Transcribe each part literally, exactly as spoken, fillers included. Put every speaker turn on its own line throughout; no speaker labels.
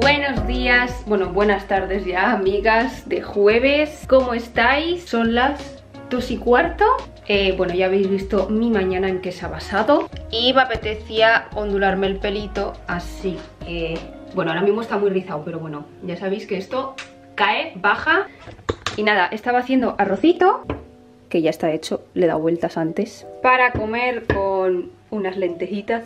Buenos días, bueno, buenas tardes ya, amigas de jueves. ¿Cómo estáis? Son las dos y cuarto. Eh, bueno, ya habéis visto mi mañana en qué se ha basado. Y me apetecía ondularme el pelito, así que... Bueno, ahora mismo está muy rizado, pero bueno, ya sabéis que esto cae, baja. Y nada, estaba haciendo arrocito, que ya está hecho, le he dado vueltas antes, para comer con unas lentejitas.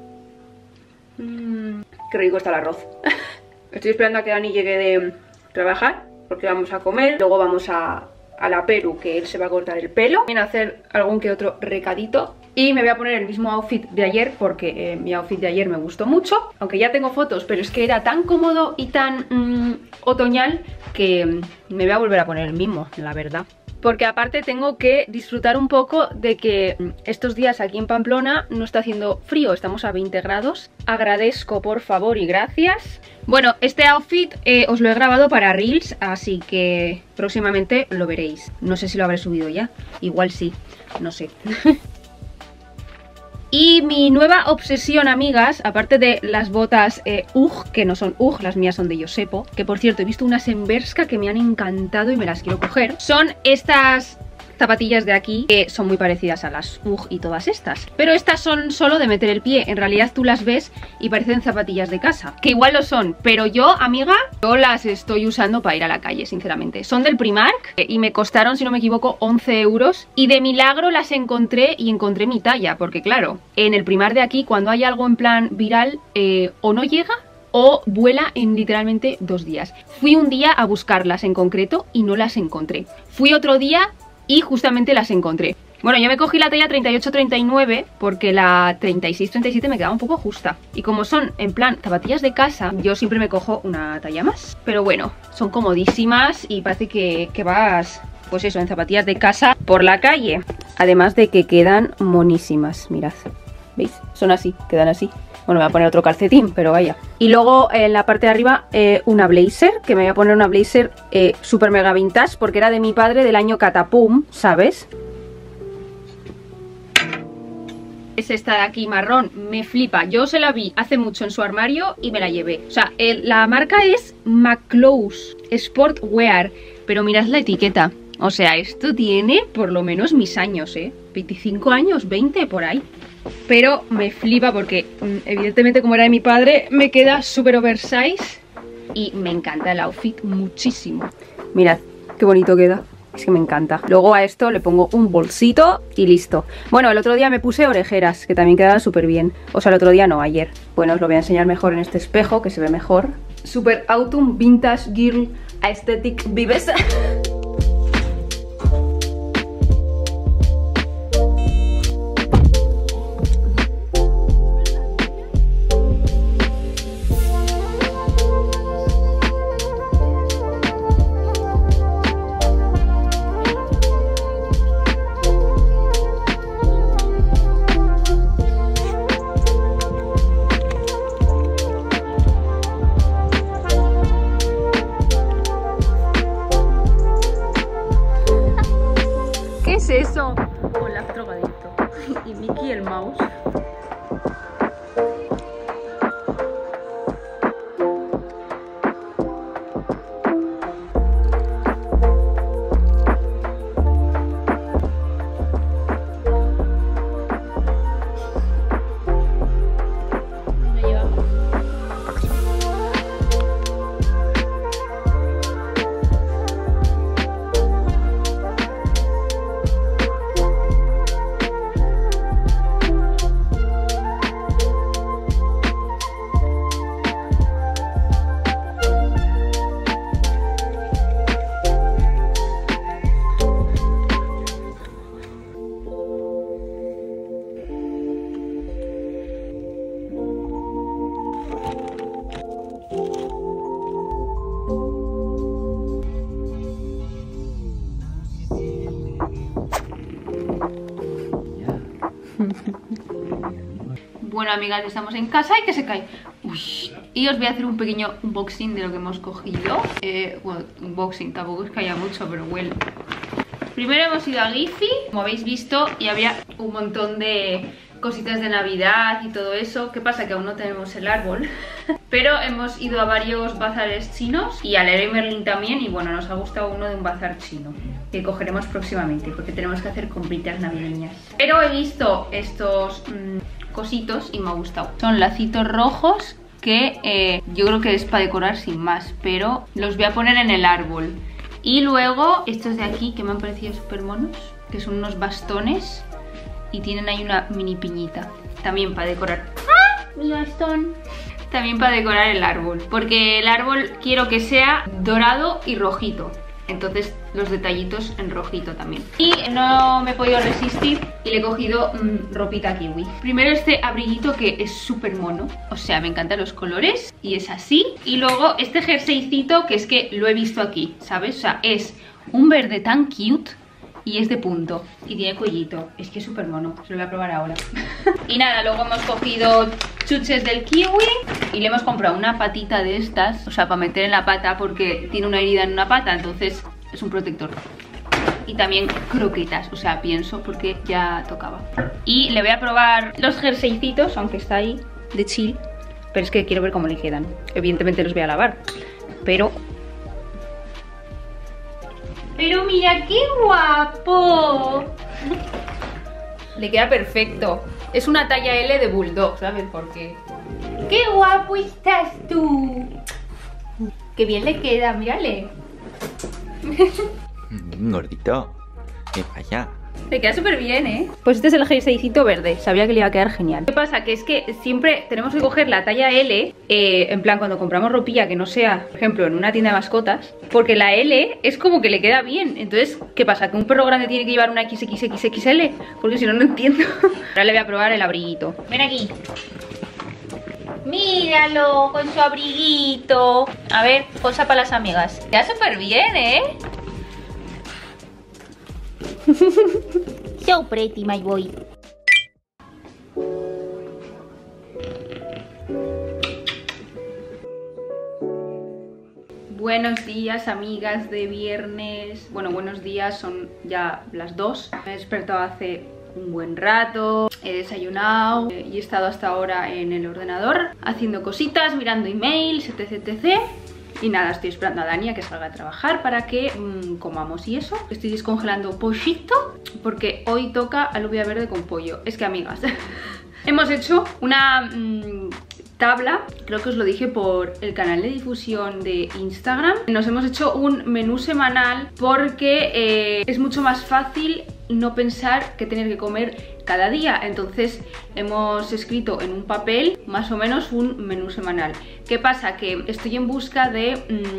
Mmm, qué rico está el arroz. Estoy esperando a que Dani llegue de trabajar, porque vamos a comer. Luego vamos a, a la Peru, que él se va a cortar el pelo. Voy a hacer algún que otro recadito. Y me voy a poner el mismo outfit de ayer, porque eh, mi outfit de ayer me gustó mucho. Aunque ya tengo fotos, pero es que era tan cómodo y tan mmm, otoñal que mmm, me voy a volver a poner el mismo, la verdad. Porque aparte tengo que disfrutar un poco de que estos días aquí en Pamplona no está haciendo frío, estamos a veinte grados. Agradezco, por favor, y gracias. Bueno, este outfit eh, os lo he grabado para Reels, así que próximamente lo veréis. No sé si lo habré subido ya, igual sí, no sé. Y mi nueva obsesión, amigas, aparte de las botas eh, U G, que no son U G, las mías son de Josepo, que por cierto he visto unas en Bershka que me han encantado y me las quiero coger, son estas zapatillas de aquí, que son muy parecidas a las U G y todas estas, pero estas son solo de meter el pie. En realidad tú las ves y parecen zapatillas de casa, que igual lo son, pero yo, amiga, yo las estoy usando para ir a la calle, sinceramente. Son del Primark y me costaron, si no me equivoco, once euros, y de milagro las encontré y encontré mi talla, porque claro, en el Primark de aquí, cuando hay algo en plan viral, eh, o no llega o vuela en literalmente dos días. Fui un día a buscarlas en concreto y no las encontré. Fui otro día y justamente las encontré. Bueno, yo me cogí la talla treinta y ocho treinta y nueve porque la treinta y seis treinta y siete me quedaba un poco justa. Y como son en plan zapatillas de casa, yo siempre me cojo una talla más. Pero bueno, son comodísimas y parece que, que vas, pues eso, en zapatillas de casa por la calle. Además de que quedan monísimas, mirad. ¿Veis? Son así, quedan así. Bueno, me voy a poner otro calcetín, pero vaya. Y luego en la parte de arriba eh, una blazer, que me voy a poner una blazer eh, super mega vintage, porque era de mi padre del año Catapum, ¿sabes? Es esta de aquí marrón, me flipa. Yo se la vi hace mucho en su armario y me la llevé. O sea, el, la marca es McClose Sportwear, pero mirad la etiqueta. O sea, esto tiene por lo menos mis años, ¿eh? veinticinco años, veinte por ahí. Pero me flipa porque evidentemente como era de mi padre me queda súper oversize y me encanta el outfit muchísimo. Mirad qué bonito queda, es que me encanta. Luego a esto le pongo un bolsito y listo. Bueno, el otro día me puse orejeras, que también quedaban súper bien. O sea, el otro día no, ayer. Bueno, os lo voy a enseñar mejor en este espejo, que se ve mejor. Super Autumn Vintage Girl Aesthetic Vibes. ¿Qué es eso? Olaf drogadicto y Mickey el mouse. Bueno, amigas, estamos en casa y que se cae. Uy. Y os voy a hacer un pequeño unboxing de lo que hemos cogido. Eh, bueno, unboxing, tampoco es que haya mucho, pero bueno. Primero hemos ido a Gifi, como habéis visto, y había un montón de cositas de Navidad y todo eso. ¿Qué pasa? Que aún no tenemos el árbol. Pero hemos ido a varios bazares chinos y al Leroy Merlin también. Y bueno, nos ha gustado uno de un bazar chino que cogeremos próximamente porque tenemos que hacer compritas navideñas. Pero he visto estos mmm, cositos y me ha gustado. Son lacitos rojos que eh, yo creo que es para decorar sin más, pero los voy a poner en el árbol. Y luego estos de aquí que me han parecido súper monos, que son unos bastones y tienen ahí una mini piñita. También para decorar. ¡Ah! Mi bastón. También para decorar el árbol, porque el árbol quiero que sea dorado y rojito. Entonces los detallitos en rojito también. Y no me he podido resistir y le he cogido mmm, ropita kiwi. Primero este abriguito que es súper mono. O sea, me encantan los colores y es así. Y luego este jerseycito que es que lo he visto aquí, ¿sabes? O sea, es un verde tan cute y es de punto y tiene cuellito. Es que es súper mono, se lo voy a probar ahora. Y nada, luego hemos cogido chuches del kiwi y le hemos comprado una patita de estas, o sea, para meter en la pata porque tiene una herida en una pata, entonces es un protector. Y también croquetas, o sea, pienso porque ya tocaba. Y le voy a probar los jerseycitos, aunque está ahí, de chill, pero es que quiero ver cómo le quedan. Evidentemente los voy a lavar, pero... ¡Pero mira qué guapo! Le queda perfecto. Es una talla L de bulldog, ¿sabes por qué? ¡Qué guapo estás tú! ¡Qué bien le queda! ¡Mírale!
Gordito, ¿qué pasa?
Le queda súper bien, ¿eh? Pues este es el jerseycito verde. Sabía que le iba a quedar genial. ¿Qué pasa? Que es que siempre tenemos que coger la talla L, eh, en plan cuando compramos ropilla que no sea, por ejemplo, en una tienda de mascotas, porque la L es como que le queda bien. Entonces, ¿qué pasa? ¿Que un perro grande tiene que llevar una equis equis equis equis ele? Porque si no, no entiendo. Ahora le voy a probar el abriguito. Ven aquí. Míralo con su abriguito. A ver, cosa para las amigas. Queda súper bien, ¿eh? So pretty, my boy. Buenos días, amigas de viernes. Bueno, buenos días, son ya las dos. Me he despertado hace un buen rato, he desayunado y he estado hasta ahora en el ordenador haciendo cositas, mirando emails, etc, etcétera. Y nada, estoy esperando a Dani a que salga a trabajar para que mmm, comamos y eso. Estoy descongelando pollito porque hoy toca alubia verde con pollo. Es que, amigas, hemos hecho una mmm, tabla, creo que os lo dije por el canal de difusión de Instagram. Nos hemos hecho un menú semanal porque eh, es mucho más fácil no pensar que tener que comer cada día. Entonces hemos escrito en un papel más o menos un menú semanal. ¿Qué pasa? Que estoy en busca de,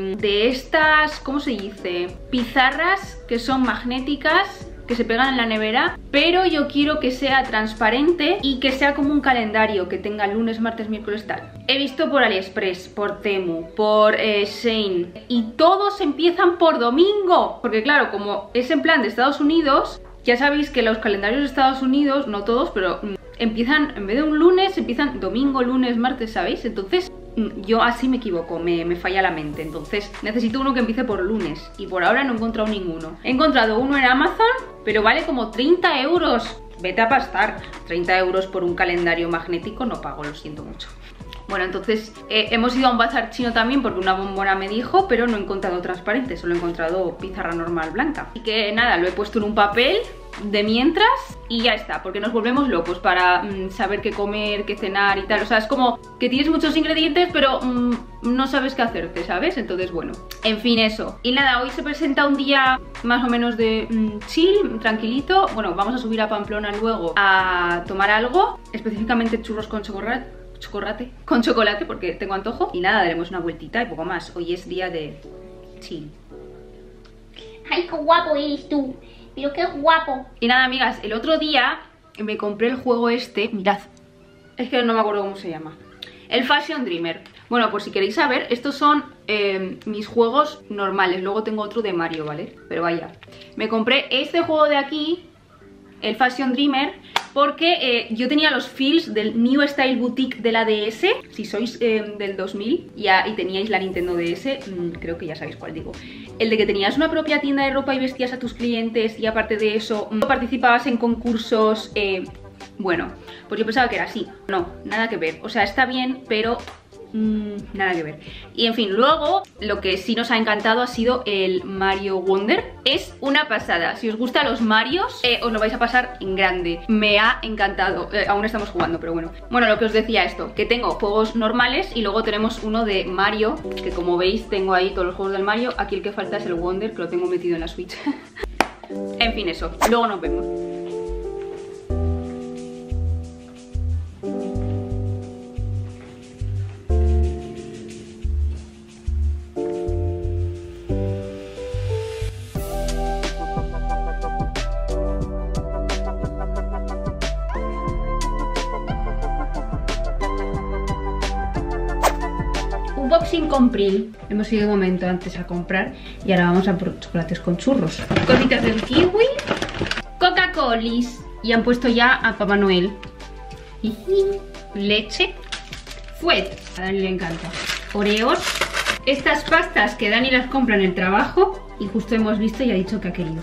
de estas, ¿cómo se dice? Pizarras que son magnéticas, que se pegan en la nevera, pero yo quiero que sea transparente y que sea como un calendario, que tenga lunes, martes, miércoles, tal. He visto por AliExpress, por Temu, por eh, Shein, y todos empiezan por domingo, porque claro, como es en plan de Estados Unidos, ya sabéis que los calendarios de Estados Unidos, no todos, pero mm, empiezan, en vez de un lunes, empiezan domingo, lunes, martes, ¿sabéis? Entonces mm, yo así me equivoco, me, me falla la mente. Entonces necesito uno que empiece por lunes y por ahora no he encontrado ninguno. He encontrado uno en Amazon, pero vale como treinta euros. Vete a pastar. treinta euros por un calendario magnético no pago, lo siento mucho. Bueno, entonces eh, hemos ido a un bazar chino también porque una bombona me dijo, pero no he encontrado transparente, solo he encontrado pizarra normal blanca. Así que nada, lo he puesto en un papel de mientras y ya está, porque nos volvemos locos para mmm, saber qué comer, qué cenar y tal. O sea, es como que tienes muchos ingredientes pero mmm, no sabes qué hacerte, ¿sabes? Entonces, bueno, en fin, eso. Y nada, hoy se presenta un día más o menos de mmm, chill, tranquilito. Bueno, vamos a subir a Pamplona luego a tomar algo, específicamente churros con chocolate. Chocolate, con chocolate porque tengo antojo. Y nada, daremos una vueltita y poco más. Hoy es día de chill.
Ay, qué guapo eres tú. Pero qué guapo.
Y nada, amigas, el otro día me compré el juego este. Mirad, es que no me acuerdo cómo se llama. El Fashion Dreamer. Bueno, por si queréis saber, estos son eh, mis juegos normales. Luego tengo otro de Mario, ¿vale? Pero vaya, me compré este juego de aquí, el Fashion Dreamer, porque eh, yo tenía los feels del New Style Boutique de la D S. Si sois eh, del dos mil ya, y teníais la Nintendo D S, mmm, creo que ya sabéis cuál digo. El de que tenías una propia tienda de ropa y vestías a tus clientes y aparte de eso mmm, participabas en concursos. eh, Bueno, pues yo pensaba que era así. No, nada que ver. O sea, está bien, pero Mmm, nada que ver. Y en fin, luego lo que sí nos ha encantado ha sido el Mario Wonder. Es una pasada. Si os gustan los Marios, eh, os lo vais a pasar en grande. Me ha encantado. eh, Aún estamos jugando, pero bueno. Bueno, lo que os decía esto, que tengo juegos normales y luego tenemos uno de Mario, que como veis tengo ahí todos los juegos del Mario. Aquí el que falta es el Wonder, que lo tengo metido en la Switch. En fin, eso. Luego nos vemos. Unboxing con Pril. Hemos ido un momento antes a comprar y ahora vamos a por chocolates con churros. Cositas del kiwi. Coca-Colis. Y han puesto ya a Papá Noel. Leche. Fuet. A Dani le encanta. Oreos. Estas pastas que Dani las compra en el trabajo y justo hemos visto y ha dicho que ha querido.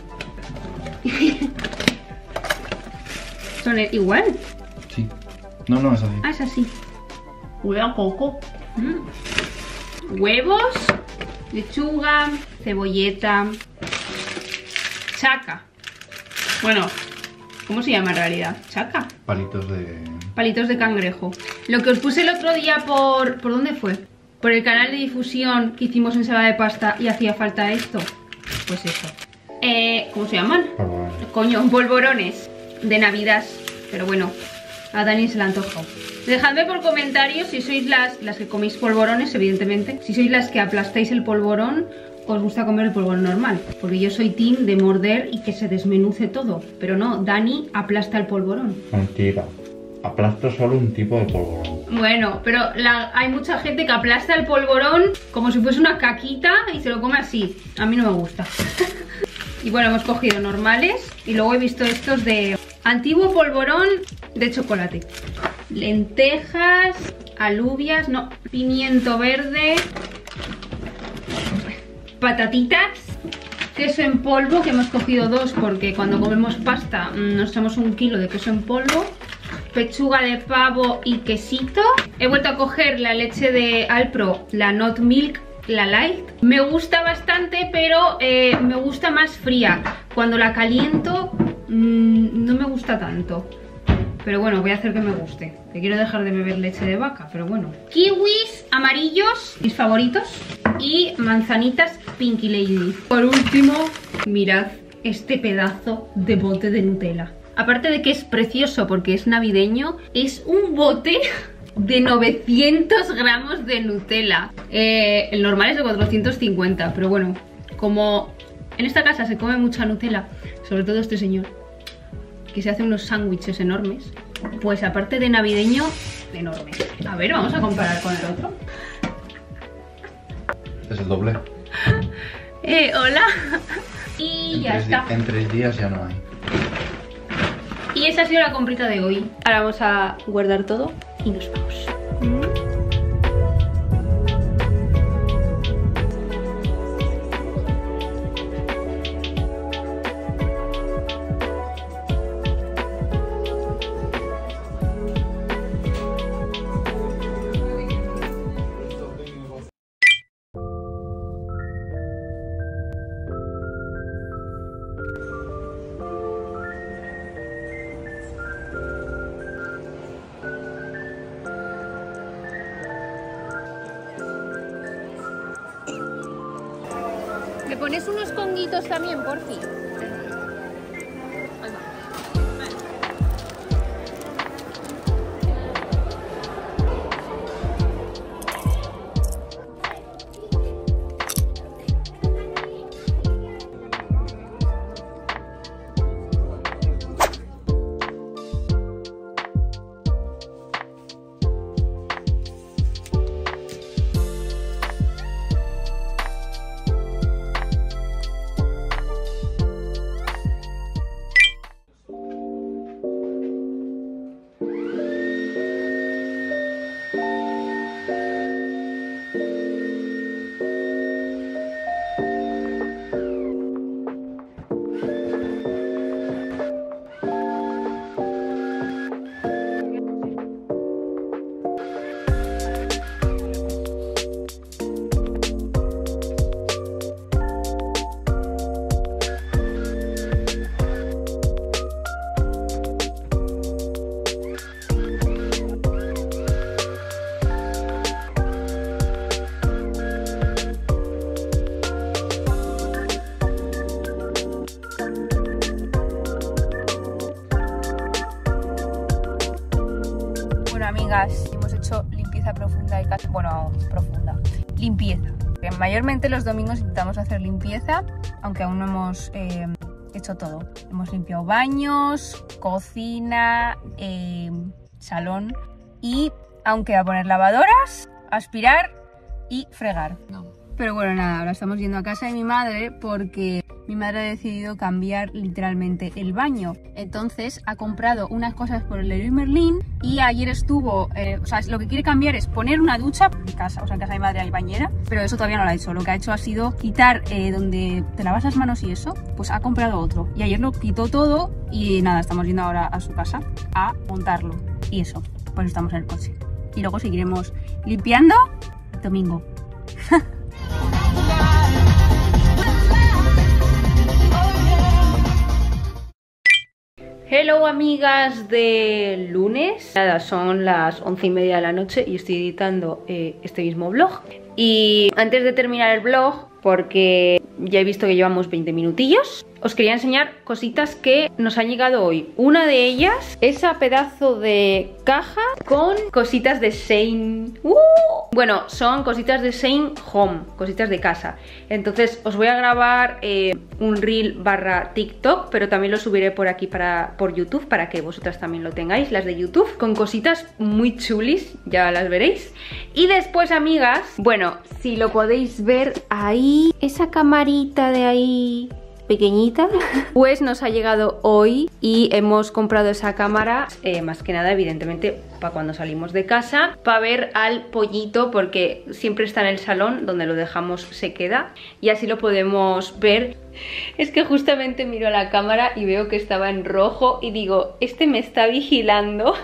¿Son igual?
Sí. No, no, es así.
Ah, es así. Huele a coco. Mm. Huevos, lechuga, cebolleta, chaca. Bueno, ¿cómo se llama en realidad? Chaca.
Palitos de...
Palitos de cangrejo. Lo que os puse el otro día por... ¿Por dónde fue? Por el canal de difusión que hicimos ensalada de pasta y hacía falta esto. Pues eso. Eh, ¿Cómo se llaman?
Polvorones.
Coño, polvorones de Navidad. Pero bueno, a Dani se le ha antojado. Dejadme por comentarios si sois las, las que coméis polvorones, evidentemente. Si sois las que aplastáis el polvorón, os gusta comer el polvorón normal. Porque yo soy team de morder y que se desmenuce todo. Pero no, Dani aplasta el polvorón.
Mentira. Aplasto solo un tipo de polvorón.
Bueno, pero la, hay mucha gente que aplasta el polvorón como si fuese una caquita y se lo come así. A mí no me gusta. Y bueno, hemos cogido normales y luego he visto estos de antiguo polvorón de chocolate. Lentejas, alubias, no, pimiento verde, patatitas, queso en polvo, que hemos cogido dos porque cuando comemos pasta nos echamos un kilo de queso en polvo, pechuga de pavo y quesito. He vuelto a coger la leche de Alpro, la Not Milk, la Light. Me gusta bastante, pero eh, me gusta más fría. Cuando la caliento mmm, no me gusta tanto. Pero bueno, voy a hacer que me guste. Que quiero dejar de beber leche de vaca, pero bueno. Kiwis amarillos, mis favoritos. Y manzanitas Pinky Lady. Por último, mirad este pedazo de bote de Nutella. Aparte de que es precioso porque es navideño, es un bote de novecientos gramos de Nutella. Eh, el normal es de cuatrocientos cincuenta, pero bueno, como en esta casa se come mucha Nutella, sobre todo este señor, que se hace unos sándwiches enormes, pues aparte de navideño, enorme. A ver, vamos a comparar con el otro.
Es el doble.
Eh, hola. Y
En
ya
tres
está.
di- En tres días ya no hay.
Y esa ha sido la comprita de hoy. Ahora vamos a guardar todo y nos vamos. ¿Me pones unos conguitos también, por fin? profunda de casa, bueno, profunda, limpieza. Mayormente los domingos intentamos hacer limpieza, aunque aún no hemos eh, hecho todo. Hemos limpiado baños, cocina, eh, salón y aún queda poner lavadoras, aspirar y fregar. No. Pero bueno, nada, ahora estamos yendo a casa de mi madre porque mi madre ha decidido cambiar literalmente el baño. Entonces ha comprado unas cosas por el Leroy Merlin y ayer estuvo, eh, o sea, lo que quiere cambiar es poner una ducha en casa, o sea, en casa de mi madre hay bañera, pero eso todavía no lo ha hecho. Lo que ha hecho ha sido quitar eh, donde te lavas las manos y eso, pues ha comprado otro. Y ayer lo quitó todo y nada, estamos yendo ahora a su casa a montarlo. Y eso, pues estamos en el coche. Y luego seguiremos limpiando el domingo. Hello amigas de lunes, nada, son las once y media de la noche y estoy editando eh, este mismo vlog. Y antes de terminar el vlog, porque ya he visto que llevamos veinte minutillos, os quería enseñar cositas que nos han llegado hoy. Una de ellas, esa pedazo de caja con cositas de Shein. ¡Uh! Bueno, son cositas de Shein Home, cositas de casa. Entonces os voy a grabar eh, un reel barra TikTok, pero también lo subiré por aquí para, por YouTube, para que vosotras también lo tengáis, las de YouTube, con cositas muy chulis, ya las veréis. Y después, amigas, bueno, si lo podéis ver ahí, esa camarita de ahí pequeñita, pues nos ha llegado hoy y hemos comprado esa cámara, eh, más que nada evidentemente para cuando salimos de casa, para ver al pollito, porque siempre está en el salón, donde lo dejamos se queda y así lo podemos ver. Es que justamente miro a la cámara y veo que estaba en rojo y digo, este me está vigilando.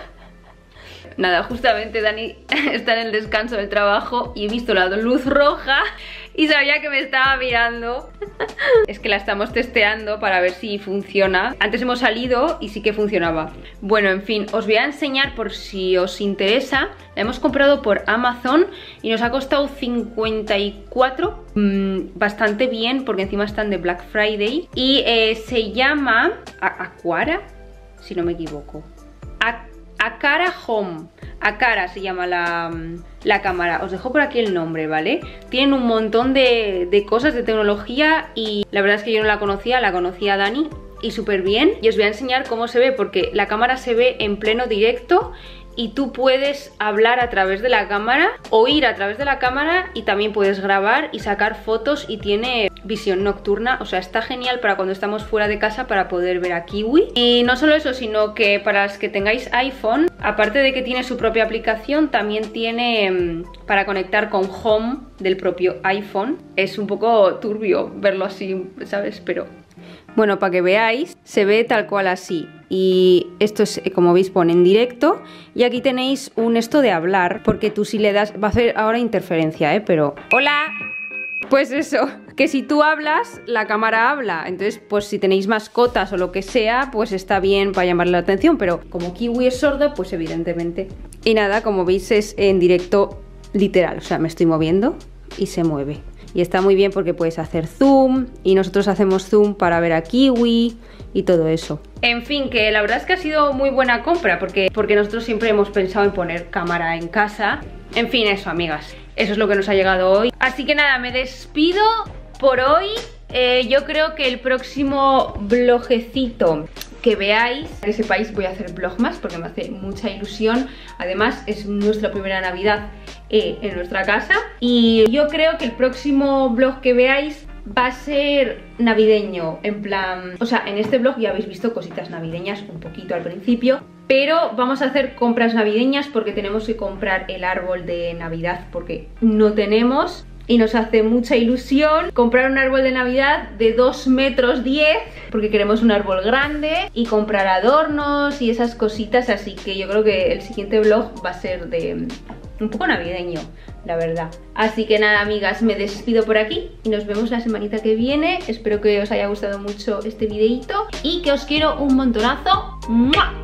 Nada, justamente Dani está en el descanso del trabajo y he visto la luz roja y sabía que me estaba mirando. Es que la estamos testeando para ver si funciona. Antes hemos salido y sí que funcionaba. Bueno, en fin, os voy a enseñar por si os interesa. La hemos comprado por Amazon y nos ha costado cincuenta y cuatro. Mmm, bastante bien porque encima están de Black Friday. Y eh, se llama Aqara, si no me equivoco. Aqara Aqara Home, Aqara se llama la, la cámara. Os dejo por aquí el nombre, ¿vale? Tienen un montón de, de cosas de tecnología y la verdad es que yo no la conocía, la conocía Dani y súper bien. Y os voy a enseñar cómo se ve porque la cámara se ve en pleno directo y tú puedes hablar a través de la cámara, oír a través de la cámara y también puedes grabar y sacar fotos y tiene visión nocturna, o sea, está genial para cuando estamos fuera de casa para poder ver a Kiwi. Y no solo eso, sino que para los que tengáis iPhone, aparte de que tiene su propia aplicación, también tiene mmm, para conectar con Home del propio iPhone. Es un poco turbio verlo así, ¿sabes? Pero bueno, para que veáis, se ve tal cual así. Y esto es, como veis, pone en directo. Y aquí tenéis un esto de hablar, porque tú si le das, va a hacer ahora interferencia, ¿eh? Pero, ¡hola! Pues eso, que si tú hablas, la cámara habla. Entonces, pues si tenéis mascotas o lo que sea, pues está bien para llamarle la atención. Pero como Kiwi es sordo, pues evidentemente. Y nada, como veis es en directo literal. O sea, me estoy moviendo y se mueve. Y está muy bien porque puedes hacer zoom y nosotros hacemos zoom para ver a Kiwi y todo eso. En fin, que la verdad es que ha sido muy buena compra porque, porque nosotros siempre hemos pensado en poner cámara en casa. En fin, eso, amigas. Eso es lo que nos ha llegado hoy. Así que nada, me despido por hoy. Eh, yo creo que el próximo vlogecito que veáis, que sepáis, voy a hacer vlog más porque me hace mucha ilusión. Además, es nuestra primera Navidad eh, en nuestra casa. Y yo creo que el próximo vlog que veáis va a ser navideño, en plan, o sea, en este vlog ya habéis visto cositas navideñas un poquito al principio, pero vamos a hacer compras navideñas porque tenemos que comprar el árbol de Navidad porque no tenemos y nos hace mucha ilusión comprar un árbol de Navidad de dos metros diez porque queremos un árbol grande y comprar adornos y esas cositas, así que yo creo que el siguiente vlog va a ser de un poco navideño, la verdad. Así que nada, amigas, me despido por aquí y nos vemos la semanita que viene. Espero que os haya gustado mucho este videito y que os quiero un montonazo. ¡Mua!